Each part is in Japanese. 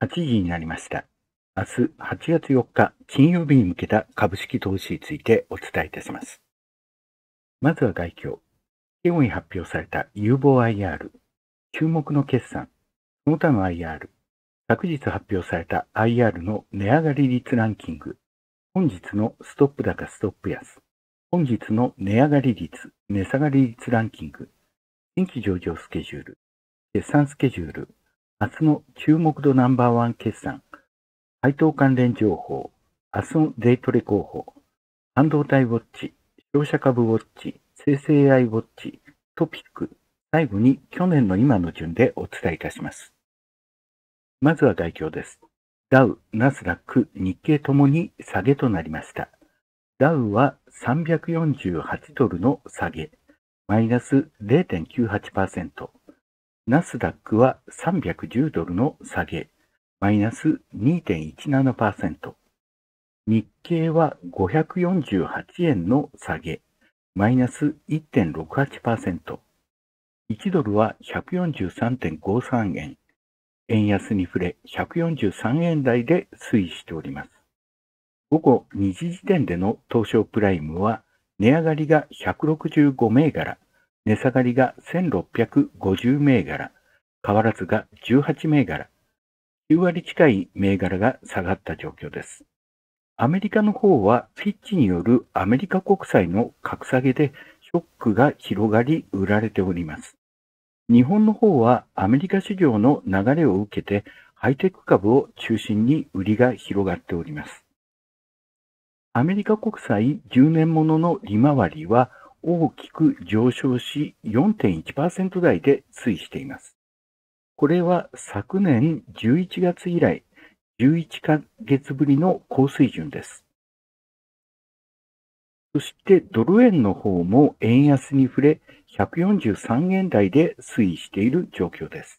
8時になりました。明日8月4日金曜日に向けた株式投資についてお伝えいたします。まずは概況。今日に発表された有望 IR、注目の決算、その他の IR、昨日発表された IR の値上がり率ランキング、本日のストップ高ストップ安、本日の値上がり率、値下がり率ランキング、新規上場スケジュール、決算スケジュール、明日の注目度ナンバーワン決算、配当関連情報、明日のデイトレ候補、半導体ウォッチ、商社株ウォッチ、生成 AI ウォッチ、トピック、最後に去年の今の順でお伝えいたします。まずは概況です。ダウ、ナスダック、日経ともに下げとなりました。ダウは348ドルの下げ、マイナス 0.98%。ナスダックは310ドルの下げ、マイナス 2.17%。日経は548円の下げ、マイナス 1.68%。1ドルは 143.53 円。円安に触れ143円台で推移しております。午後2時時点での東証プライムは、値上がりが165銘柄、値下がりが1650銘柄、変わらずが18銘柄、9割近い銘柄が下がった状況です。アメリカの方は、フィッチによるアメリカ国債の格下げでショックが広がり売られております。日本の方はアメリカ市場の流れを受けてハイテク株を中心に売りが広がっております。アメリカ国債10年ものの利回りは大きく上昇し 4.1% 台で推移しています。これは昨年11月以来11ヶ月ぶりの高水準です。そしてドル円の方も円安に触れ143円台で推移している状況です。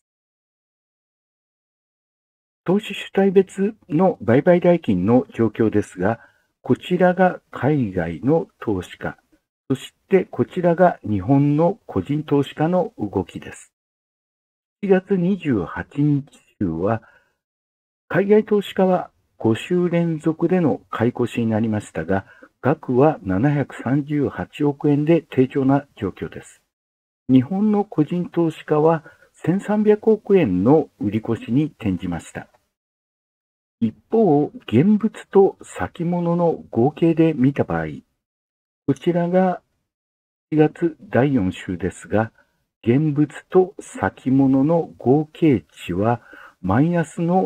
投資主体別の売買代金の状況ですが、こちらが海外の投資家、そしてこちらが日本の個人投資家の動きです。7月28日週は、海外投資家は5週連続での買い越しになりましたが、額は738億円で低調な状況です。日本の個人投資家は1300億円の売り越しに転じました。一方、現物と先物の合計で見た場合、こちらが4月第4週ですが、現物と先物の合計値はマイナスの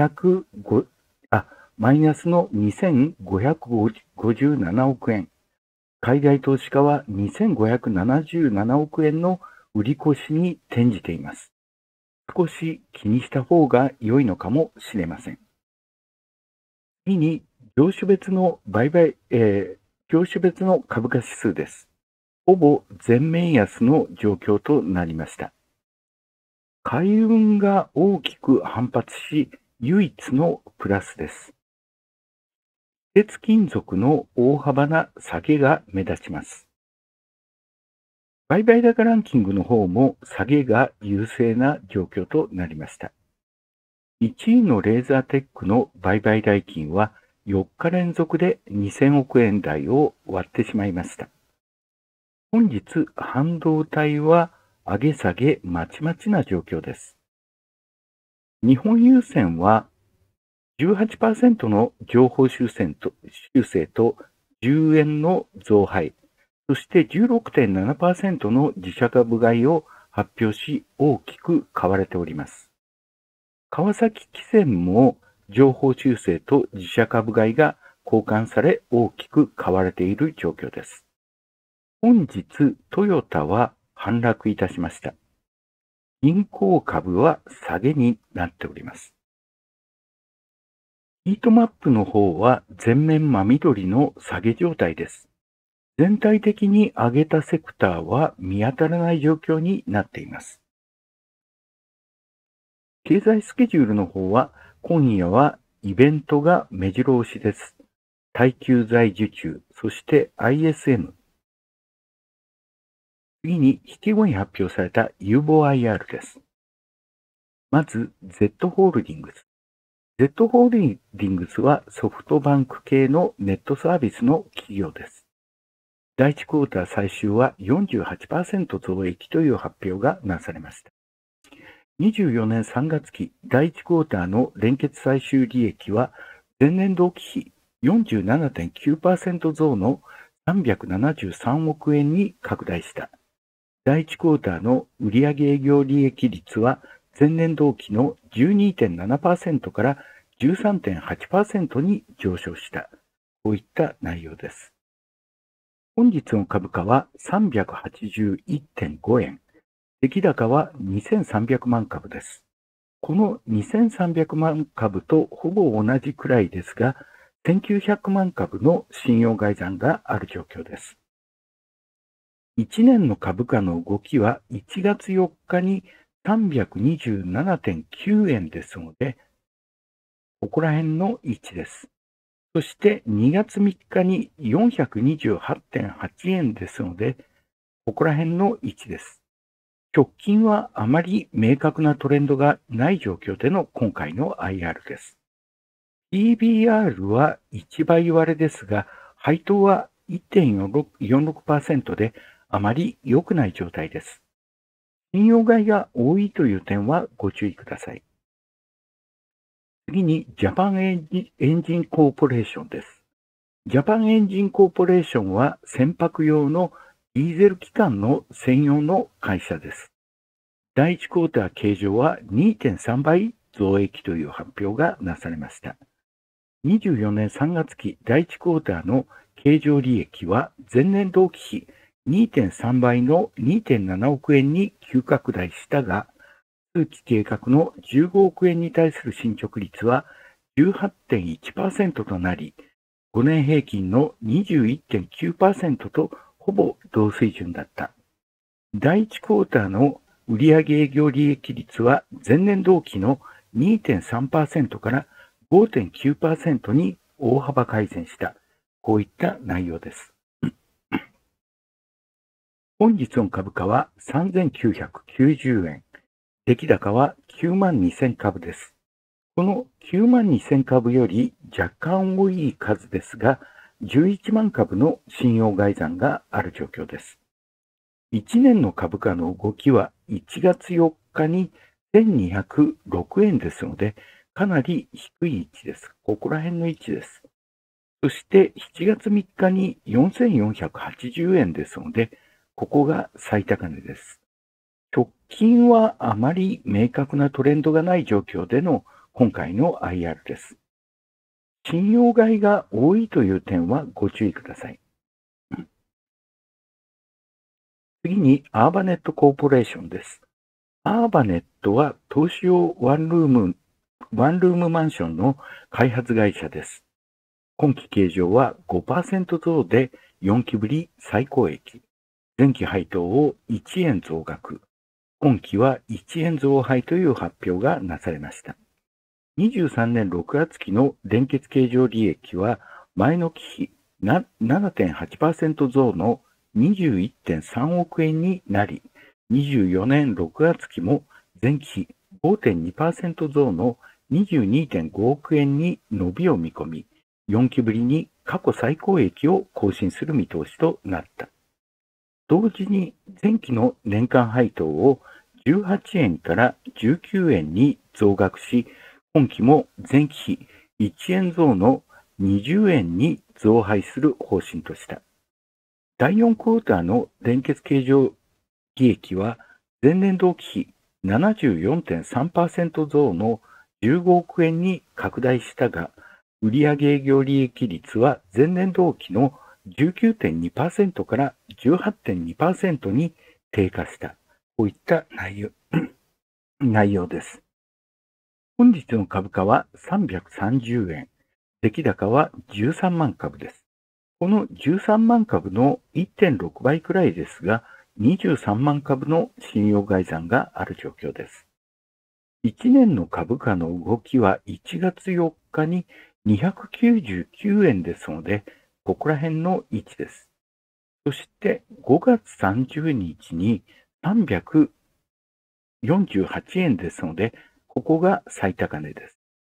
2557億円。海外投資家は2577億円の売り越しに転じています。少し気にした方が良いのかもしれません。次に、業種別の株価指数です。ほぼ全面安の状況となりました。海運が大きく反発し、唯一のプラスです。鉄金属の大幅な下げが目立ちます。売買高ランキングの方も下げが優勢な状況となりました。1位のレーザーテックの売買代金は4日連続で2000億円台を割ってしまいました。本日、半導体は上げ下げまちまちな状況です。日本郵船は 18% の情報修正と10円の増配、そして 16.7% の自社株買いを発表し大きく買われております。川崎汽船も情報修正と自社株買いが交換され大きく買われている状況です。本日、トヨタは反落いたしました。銀行株は下げになっております。ヒートマップの方は全面真緑の下げ状態です。全体的に上げたセクターは見当たらない状況になっています。経済スケジュールの方は今夜はイベントが目白押しです。耐久財受注、そして ISM。次に引き後に発表された有望 IR です。まず、Z ホールディングス。 Z ホールディングスはソフトバンク系のネットサービスの企業です。第1クォーター最終は 48% 増益という発表がなされました。24年3月期第1クォーターの連結最終利益は前年同期比 47.9% 増の373億円に拡大した。第1クォーターの売上営業利益率は前年同期の 12.7% から 13.8% に上昇した。こういった内容です。本日の株価は 381.5 円。出来高は2300万株です。この2300万株とほぼ同じくらいですが、1900万株の信用概算がある状況です。1年の株価の動きは1月4日に 327.9 円ですので、ここら辺の位置です。そして2月3日に 428.8 円ですので、ここら辺の位置です。直近はあまり明確なトレンドがない状況での今回の IR です。PBR は1倍割れですが、配当は 1.46% であまり良くない状態です。信用買いが多いという点はご注意ください。次にジャパンエンジンコーポレーションです。ジャパンエンジンコーポレーションは船舶用のディーゼル機関の専用の会社です。第1クォーター計上は 2.3 倍増益という発表がなされました。24年3月期第1クォーターの経常利益は前年同期比 2.3 倍の 2.7 億円に急拡大したが、通期計画の15億円に対する進捗率は 18.1% となり、5年平均の 21.9% とほぼ同水準だった。第1クォーターの売上営業利益率は前年同期の 2.3% から 5.9% に大幅改善した。こういった内容です。本日の株価は3990円。出来高は9万2000株です。この9万2000株より若干多い数ですが、11万株の信用概算がある状況です。1年の株価の動きは1月4日に1206円ですので、かなり低い位置です。ここら辺の位置です。そして7月3日に4480円ですので、ここが最高値です。直近はあまり明確なトレンドがない状況での今回の IR です。信用買いが多いという点はご注意ください。次にアーバネットコーポレーションです。アーバネットは投資用ワンルームマンションの開発会社です。今期計上は 5% 増で4期ぶり最高益。前期配当を1円増額。今期は1円増配という発表がなされました。23年6月期の連結計上利益は前の期比 7.8% 増の 21.3 億円になり、24年6月期も前期比 5.2% 増の 22.5 億円に伸びを見込み、4期ぶりに過去最高益を更新する見通しとなった。同時に前期の年間配当を18円から19円に増額し、今期も前期比1円増の20円に増配する方針とした。第4クォーターの連結計上利益は前年同期比 74.3% 増の15億円に拡大したが、売上営業利益率は前年同期の 19.2% から 18.2% に低下した。こういった内容です。本日の株価は330円。出来高は13万株です。この13万株の 1.6 倍くらいですが、23万株の信用概算がある状況です。1年の株価の動きは1月4日に299円ですので、ここら辺の位置です。そして5月30日に348円ですので、ここが最高値です。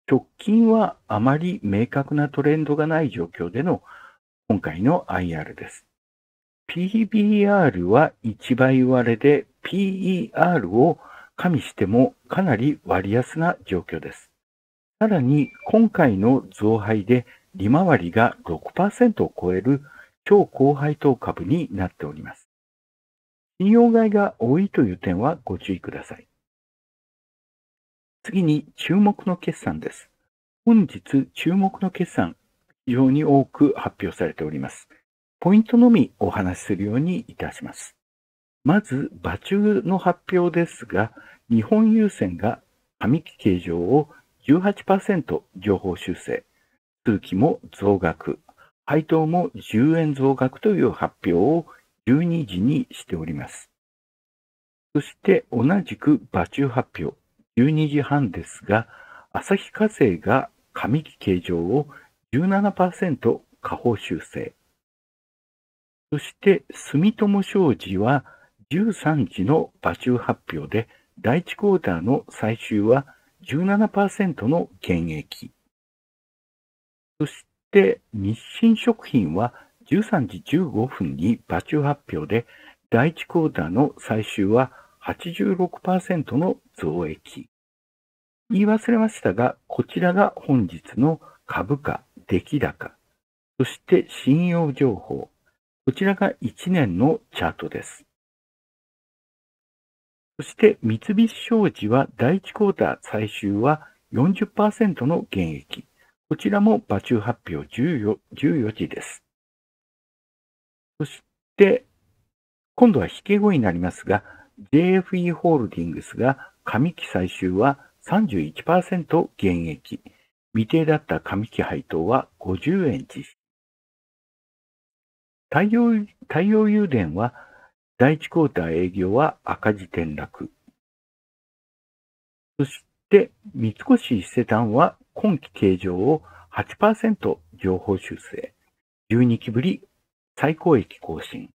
直近はあまり明確なトレンドがない状況での今回の IR です。PBR は1倍割れで PER を加味してもかなり割安な状況です。さらに今回の増配で利回りが 6% を超える超高配当株になっております。信用買いが多いという点はご注意ください。次に注目の決算です。本日注目の決算、非常に多く発表されております。ポイントのみお話しするようにいたします。まず、場中の発表ですが、日本郵船が上期計上を 18% 上方修正、通期も増額、配当も10円増額という発表を12時にしております。そして同じく場中発表、12時半ですが、旭化成が上期計上を 17% 下方修正。そして住友商事は13時の場中発表で、第1クォーターの最終は 17% の減益。そして日清食品は13時15分に場中発表で、第1クォーターの最終は 86% の増益。言い忘れましたが、こちらが本日の株価、出来高、そして信用情報。こちらが1年のチャートです。そして三菱商事は第1クォーター最終は 40% の減益。こちらも場中発表14時です。そして今度は引け後になりますが、JFE ホールディングスが上期最終は 31% 減益。未定だった上期配当は50円実施。太陽誘電は第1クォーター営業は赤字転落。そして三越伊勢丹は今期計上を 8% 上方修正。12期ぶり最高益更新。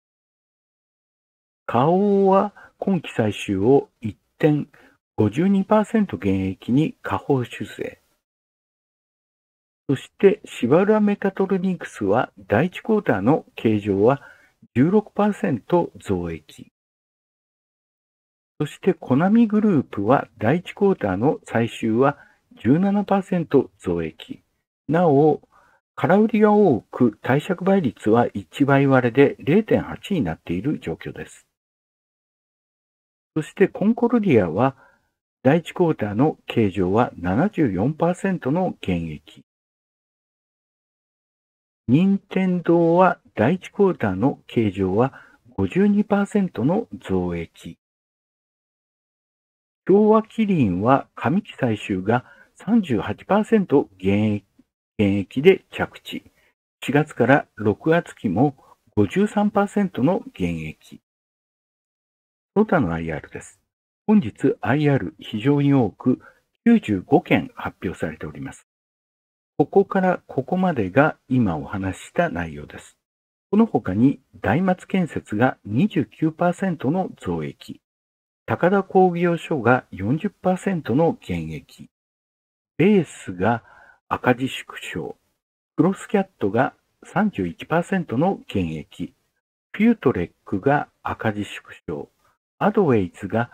花王は今期最終を一転 52% 減益に下方修正。そしてシバルアメカトロニクスは第1クォーターの計上は 16% 増益。そしてコナミグループは第1クォーターの最終は 17% 増益。なお、空売りが多く貸借倍率は1倍割れで 0.8 になっている状況です。そしてコンコルディアは第1クォーターの計上は 74% の減益。任天堂は第1クォーターの計上は 52% の増益。昭和キリンは上期最終が 38% 減益で着地。4月から6月期も 53% の減益。その他の IR です。本日 IR 非常に多く95件発表されております。ここからここまでが今お話しした内容です。この他に大松建設が 29% の増益。高田工業所が 40% の減益。ベースが赤字縮小。クロスキャットが 31% の減益。フュートレックが赤字縮小。アドウェイズが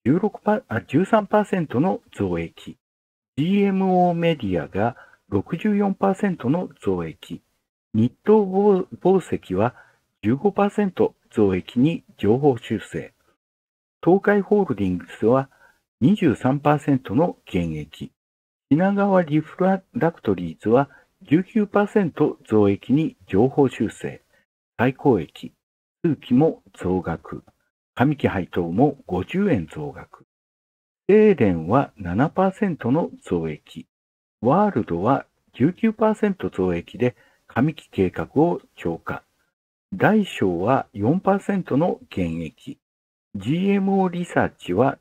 13% の増益。GMO メディアが 64% の増益。日東紡績は 15% 増益に上方修正。東海ホールディングスは 23% の減益。品川リフラクトリーズは 19% 増益に上方修正。最高益。通期も増額。上期配当も50円増額。セーレンは 7% の増益。ワールドは 19% 増益で上期計画を超過。大小は 4% の減益。GMO リサーチは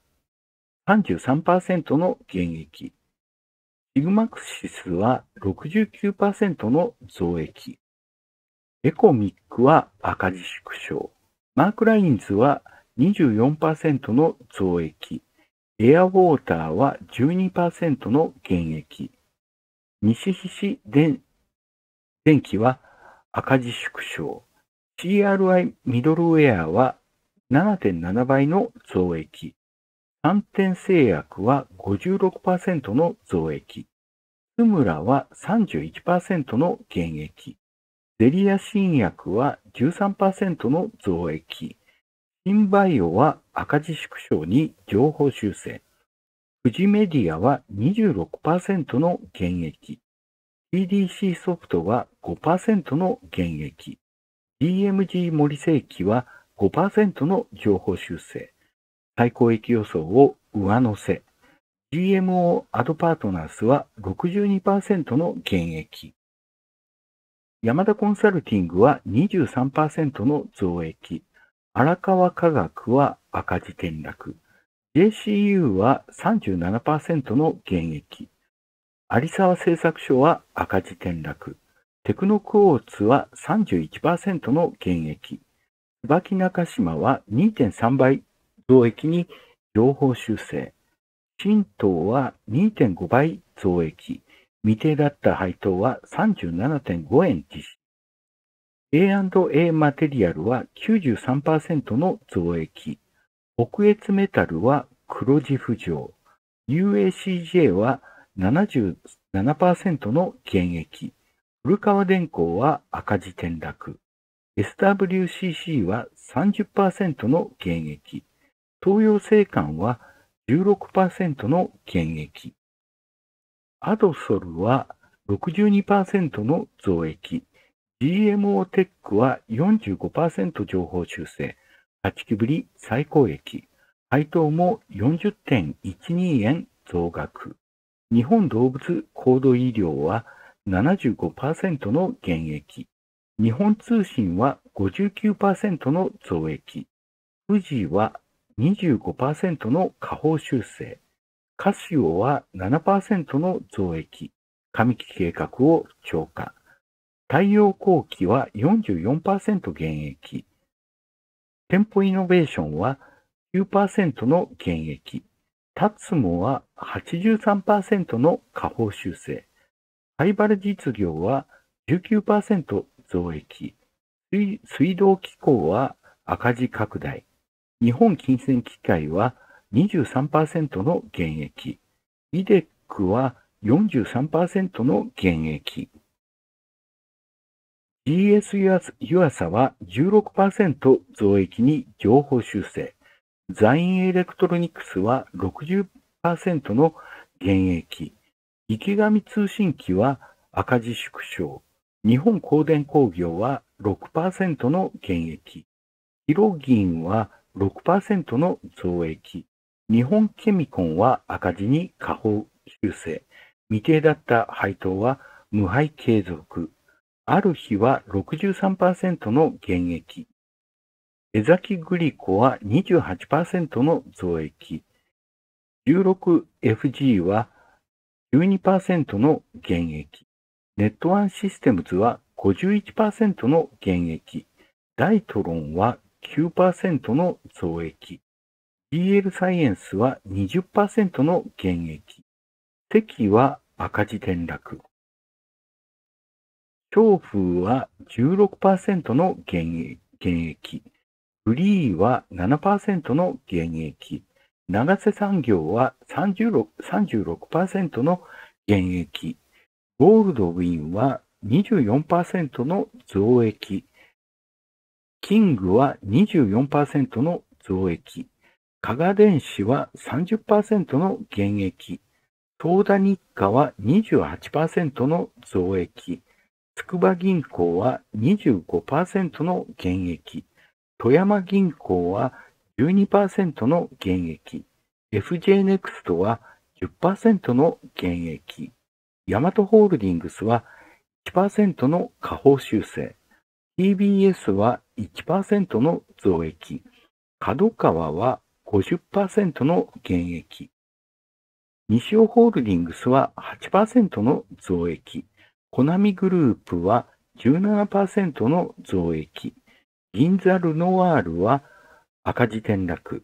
33% の減益。シグマクシスは 69% の増益。エコミックは赤字縮小。マークラインズは 24% の増益。 エアウォーターは 12% の減益。西菱電機は赤字縮小。CRI ミドルウェアは 7.7 倍の増益。三天製薬は 56% の増益。スムラは 31% の減益。ゼリア新薬は 13% の増益。シンバイオは赤字縮小に上方修正。富士メディアは 26% の減益。TDC ソフトは 5% の減益。DMG 森精機は 5% の上方修正。最高益予想を上乗せ。GMO アドパートナースは 62% の減益。ヤマダコンサルティングは 23% の増益。荒川化学は赤字転落。JCU は 37% の減益。有沢製作所は赤字転落。テクノクォーツは 31% の減益。椿中島は 2.3 倍増益に上方修正。新東は 2.5 倍増益。未定だった配当は 37.5 円実施。A&A マテリアルは 93% の増益。北越メタルは黒字浮上。UACJ は 77% の減益。古川電工は赤字転落。SWCC は 30% の減益。東洋製缶は 16% の減益。アドソルは 62% の増益。GMO テックは 45% 上方修正。8期ぶり最高益。配当も 40.12 円増額。日本動物高度医療は 75% の減益。日本通信は 59% の増益。富士は 25% の下方修正。カシオは 7% の増益。上期計画を超過。太陽光機は 44% 減益。店舗イノベーションは 9% の減益。タツモは 83% の下方修正。灰原実業は 19% 増益。水道機構は赤字拡大。日本金銭機械は 23% の減益。イデックは 43% の減益。GS ユアサは 16% 増益に上方修正。ザインエレクトロニクスは 60% の減益。池上通信機は赤字縮小。日本光電工業は 6% の減益。ヒロギンは 6% の増益。日本ケミコンは赤字に下方修正。未定だった配当は無配継続。ある日は 63% の減益。江崎グリコは 28% の増益。16FG は 12% の減益。ネットワンシステムズは 51% の減益。ダイトロンは 9% の増益。DL サイエンスは 20% の減益。テキは赤字転落。長風は 16% の減益。フリーは 7% の減益。長瀬産業は 36% の減益。ゴールドウィンは 24% の増益。キングは 24% の増益。加賀電子は 30% の減益。東田日課は 28% の増益。筑波銀行は 25% の減益。富山銀行は 12% の減益。FJ ネクストは 10% の減益。ヤマトホールディングスは 1% の下方修正。TBS は 1% の増益。角川は 50% の減益。西尾ホールディングスは 8% の増益。コナミグループは 17% の増益。銀座ルノワールは赤字転落。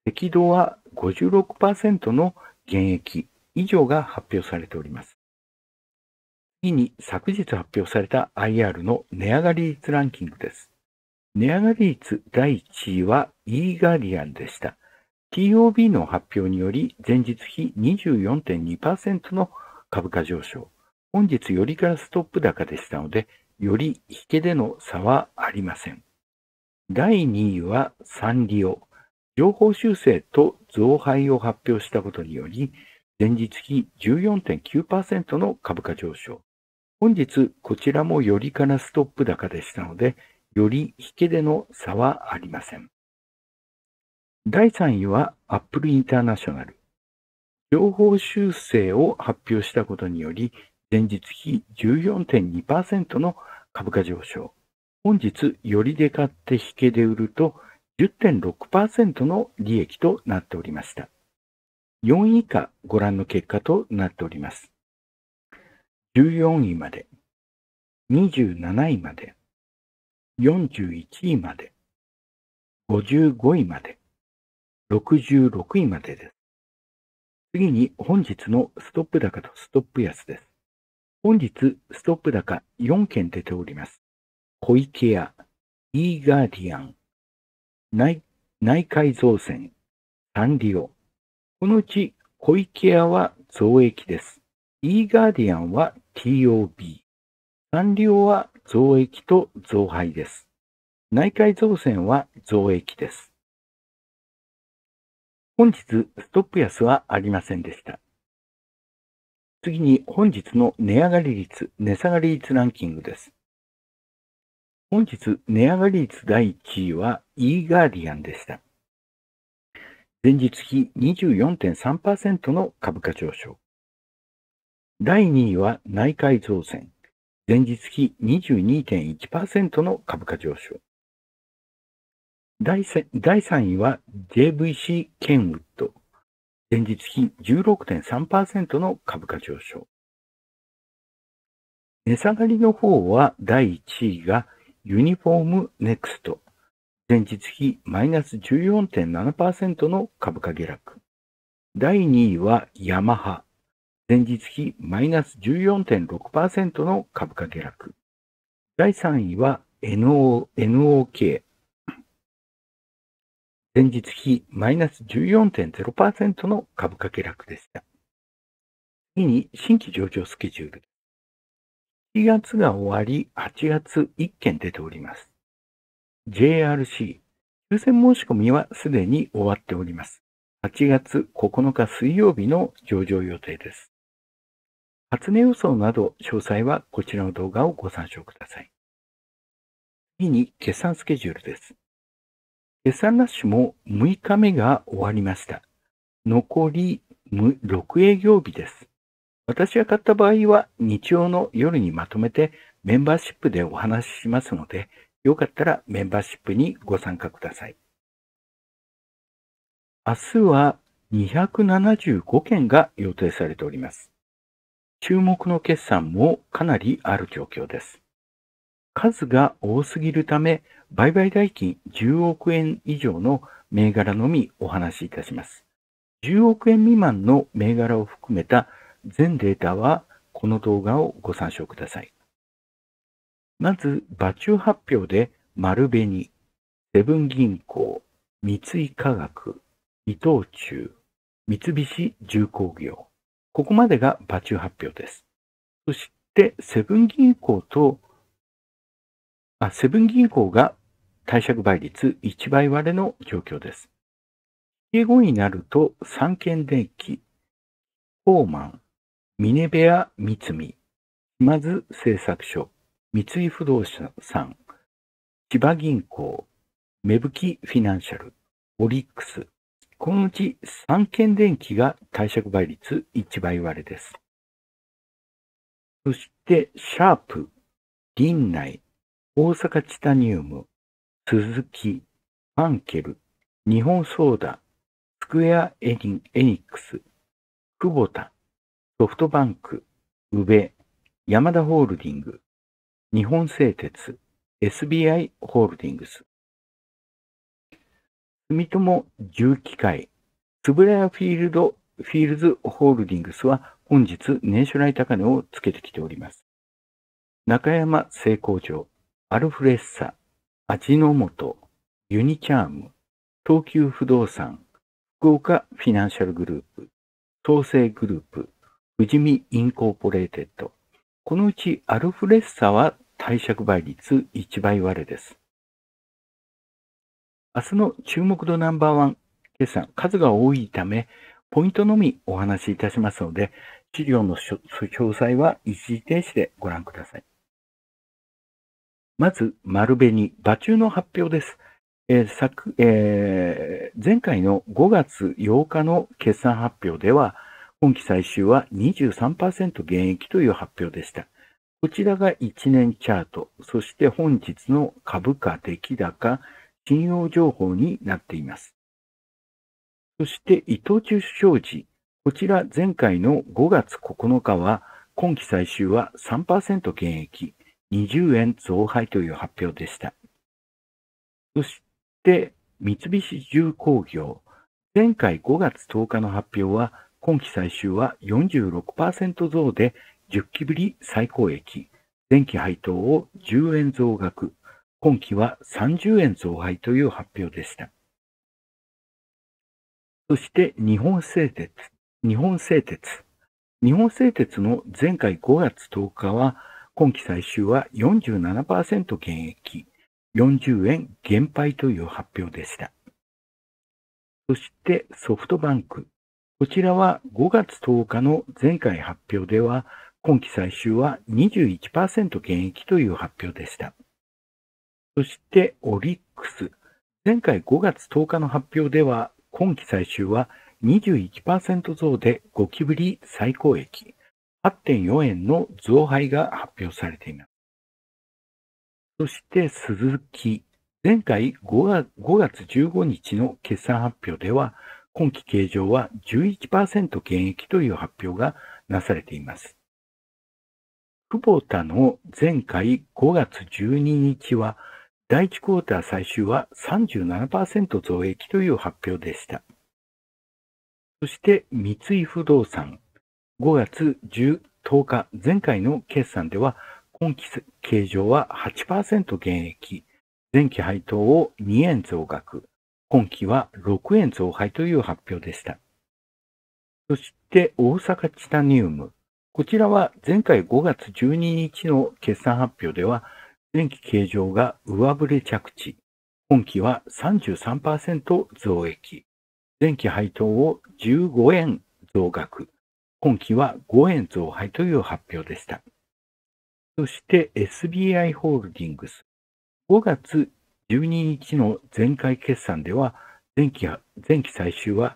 適度は 56% の減益以上が発表されております。次に昨日発表された IR の値上がり率ランキングです。値上がり率第1位はイーガリアンでした。TOB の発表により前日比 24.2% の株価上昇。本日よりからストップ高でしたので、より引けでの差はありません。第2位はサンリオ。情報修正と増配を発表したことにより、前日比 14.9% の株価上昇。本日こちらもよりからストップ高でしたので、より引けでの差はありません。第3位はアップルインターナショナル。情報修正を発表したことにより、前日比 14.2% の株価上昇。本日、よりで買って引けで売ると 10.6% の利益となっておりました。4位以下ご覧の結果となっております。14位まで、27位まで、41位まで、55位まで、66位までです。次に本日のストップ高とストップ安です。本日ストップ高4件出ております。小池屋、イーガーディアン、内海造船、サンリオ。このうち小池屋は増益です。イーガーディアンは TOB。サンリオは増益と増配です。内海造船は増益です。本日ストップ安はありませんでした。次に本日の値上がり率、値下がり率ランキングです。本日値上がり率第1位はイーガーディアンでした。前日比 24.3% の株価上昇。第2位は内海造船。前日比 22.1% の株価上昇。第3位は JVC ケンウッド。前日比 16.3% の株価上昇。値下がりの方は第1位がユニフォームネクスト。前日比マイナス 14.7% の株価下落。第2位はヤマハ。前日比マイナス 14.6% の株価下落。第3位は NOK。前日比マイナス 14.0% の株価下落でした。次に新規上場スケジュール。7月が終わり、8月1件出ております。JRC、抽選申し込みはすでに終わっております。8月9日水曜日の上場予定です。初値予想など詳細はこちらの動画をご参照ください。次に決算スケジュールです。決算ラッシュも6日目が終わりました。残り6営業日です。私が買った場合は日曜の夜にまとめてメンバーシップでお話ししますので、よかったらメンバーシップにご参加ください。明日は275件が予定されております。注目の決算もかなりある状況です。数が多すぎるため、売買代金10億円以上の銘柄のみお話しいたします。10億円未満の銘柄を含めた全データはこの動画をご参照ください。まず、場中発表で丸紅、セブン銀行、三井化学、伊藤忠、三菱重工業。ここまでが場中発表です。そしてセブン銀行が貸借倍率1倍割れの状況です。引け後になると三軒電機、コーマン、ミネベア三見、島津製作所、三井不動産、千葉銀行、芽吹フィナンシャル、オリックス。このうち三軒電機が貸借倍率1倍割れです。そして、シャープ、銀内、大阪チタニウム、鈴木、ファンケル、日本ソーダ、スクエアエニックス、クボタ、ソフトバンク、宇部、ヤマダホールディング、日本製鉄、SBI ホールディングス。 住友重機械、円谷フィールズホールディングスは本日年初来高値をつけてきております。中山製工場、アルフレッサ、味の素、ユニチャーム、東急不動産、福岡フィナンシャルグループ、東西グループ、富士見インコーポレーテッド。このうちアルフレッサは貸借倍率1倍割れです。明日の注目度ナンバーワン決算、数が多いため、ポイントのみお話しいたしますので、資料の詳細は一時停止でご覧ください。まず、丸紅、場中の発表です。前回の5月8日の決算発表では、今期最終は 23% 減益という発表でした。こちらが1年チャート、そして本日の株価出来高、信用情報になっています。そして伊藤忠商事、こちら前回の5月9日は、今期最終は 3% 減益、20円増配という発表でした。そして三菱重工業、前回5月10日の発表は、今期最終は 46% 増で10期ぶり最高益、前期配当を10円増額、今期は30円増配という発表でした。そして日本製鉄の前回5月10日は、今期最終は 47% 減益、40円減配という発表でした。そしてソフトバンク。こちらは5月10日の前回発表では、今期最終は 21% 減益という発表でした。そしてオリックス。前回5月10日の発表では、今期最終は 21% 増で5期ぶり最高益、8.4 円の増配が発表されています。そしてスズキ。前回5月15日の決算発表では、今期計上は 11% 減益という発表がなされています。久保田の前回5月12日は、第1クォーター最終は 37% 増益という発表でした。そして三井不動産。5月10日、前回の決算では、今期計上は 8% 減益、前期配当を2円増額、今期は6円増配という発表でした。そして大阪チタニウム。こちらは前回5月12日の決算発表では、前期計上が上振れ着地、今期は 33% 増益、前期配当を15円増額、今期は5円増配という発表でした。そして SBI ホールディングス。5月12日の前回決算では、前期最終は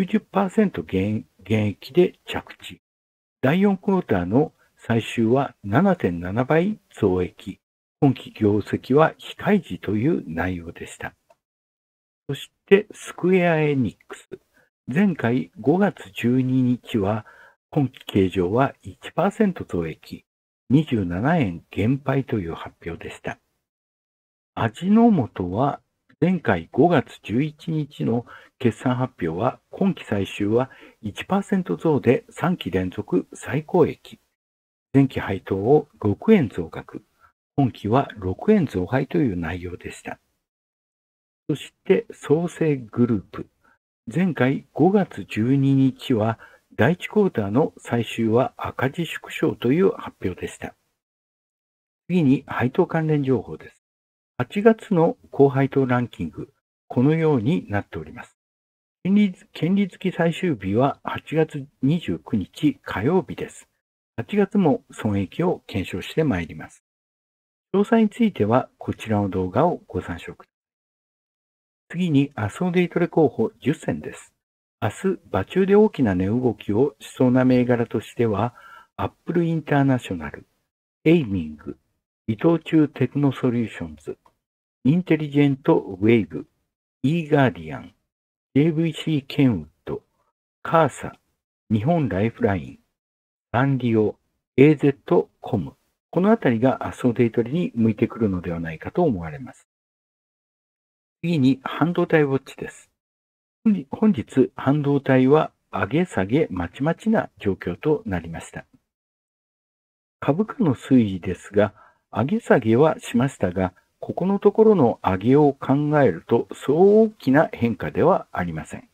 90% 減益で着地。第4クォーターの最終は 7.7 倍増益。今期業績は非開示という内容でした。そしてスクエアエニックス。前回5月12日は今期計上は 1% 増益、27円減配という発表でした。味の素は前回5月11日の決算発表は今期最終は 1% 増で3期連続最高益。前期配当を6円増額。今期は6円増配という内容でした。そして創生グループ。前回5月12日は第1クォーターの最終は赤字縮小という発表でした。次に配当関連情報です。8月の高配当ランキング、このようになっております。権利付き最終日は8月29日火曜日です。8月も損益を検証してまいります。詳細についてはこちらの動画をご参照ください。次に明日のデイトレ候補10選です。明日、場中で大きな値動きをしそうな銘柄としては、アップルインターナショナル、エイミング、伊藤忠テクノソリューションズ、インテリジェントウェイブ、イーガーディアン、JVC ケンウッド、カーサ、日本ライフライン、ランディオ、AZ コム。このあたりが明日のデイトレに向いてくるのではないかと思われます。 次に半導体ウォッチです。本日、半導体は上げ下げまちまちな状況となりました。株価の推移ですが、上げ下げはしましたが、ここのところの上げを考えると、そう大きな変化ではありません。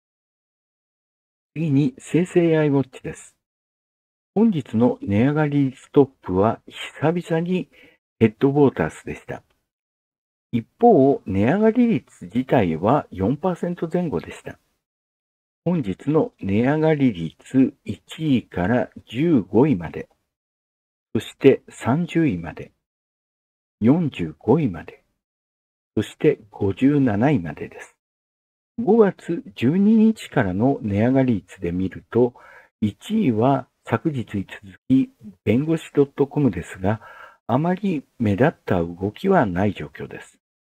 次に生成 AI ウォッチです。本日の値上がりストップは久々にヘッドウォータースでした。一方、値上がり率自体は 4% 前後でした。本日の値上がり率1位から15位まで、そして30位まで、45位まで、そして57位までです。5月12日からの値上がり率で見ると、1位は昨日に続き弁護士 .com ですが、あまり目立った動きはない状況です。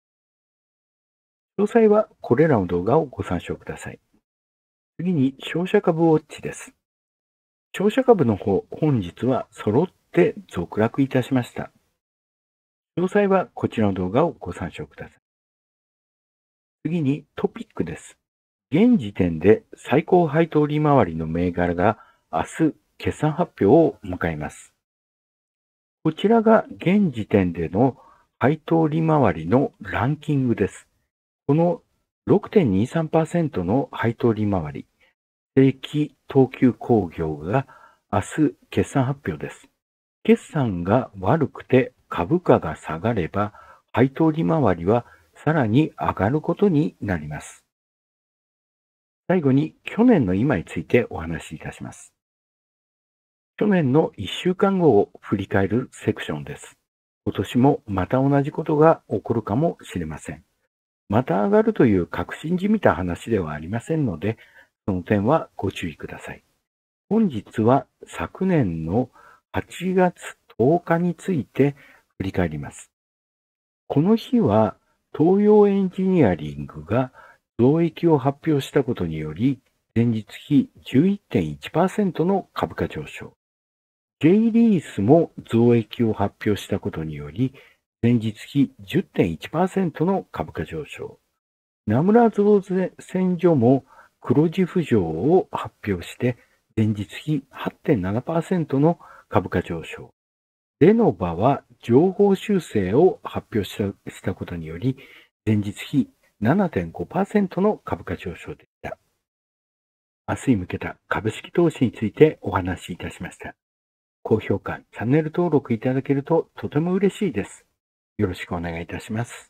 詳細はこれらの動画をご参照ください。次に商社株ウォッチです。商社株の方、本日は揃って続落いたしました。詳細はこちらの動画をご参照ください。次にトピックです。現時点で最高配当利回りの銘柄が明日決算発表を迎えます。こちらが現時点での配当利回りのランキングです。この 6.23% の配当利回り、正規東急工業が明日決算発表です。決算が悪くて株価が下がれば、配当利回りはさらに上がることになります。最後に去年の今についてお話しいたします。去年の1週間後を振り返るセクションです。今年もまた同じことが起こるかもしれません。また上がるという確信じみた話ではありませんので、その点はご注意ください。本日は昨年の8月10日について振り返ります。この日は東洋エンジニアリングが増益を発表したことにより、前日比 11.1% の株価上昇。J リースも増益を発表したことにより、前日比 10.1% の株価上昇。名村造船所も黒字浮上を発表して、前日比 8.7% の株価上昇。レノバは情報修正を発表したことにより、前日比 7.5% の株価上昇でした。明日に向けた株式投資についてお話しいたしました。高評価、チャンネル登録いただけるととても嬉しいです。よろしくお願いいたします。